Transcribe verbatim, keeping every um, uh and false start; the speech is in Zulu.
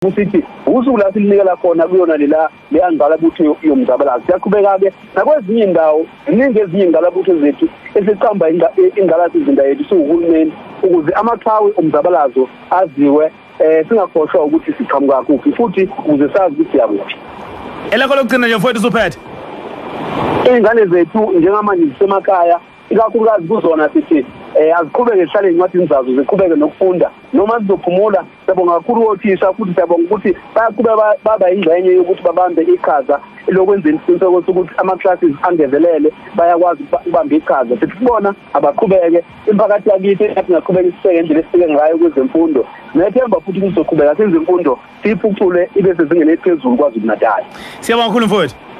futhi usuku la silinikela khona kuyona lela leyangqalabutho yomzabalazo. Siyaqhubeka-ke nakwezinye indawo ziningi ezinye ingqalabutho zethu esiqamba ingqalasi izinda yethu siwuhulumeni ukuze amaqhawe omzabalazo aziwe eh singakhohlwa ukuthi siqhamuka kuphi futhi ukuze sazi ukuthi yakuphi. Elakho lokugcina nje mfowethu usuphethe. Ingane zethu njengamanje zisemakhaya ikakhulukazi kuzona sithi eh aziqhubeke zihlale incwadi zazo ziqhubeke nokufunda noma sizophumula siyabonga kakhulu othisha futhi siyabonga ukuthi bayaqhubeka baba ingxenye yokuthi babambe iqhaza lokwenza isiqiniseko sokuthi ama-classes angezelele bayakwazi ukubamba iqhaza. Sithi kubona abaqhubeke imphakathi yakithi ethi ngaqhubeka isiseke ngendlela esifike ngayo kwezemfundo nethemba futhi kuzoqhubeka senze imfundo siyiphucule ibe sezingeni eliphezulu kwaZulu Natal. Siyabonga kakhulu mfowethu.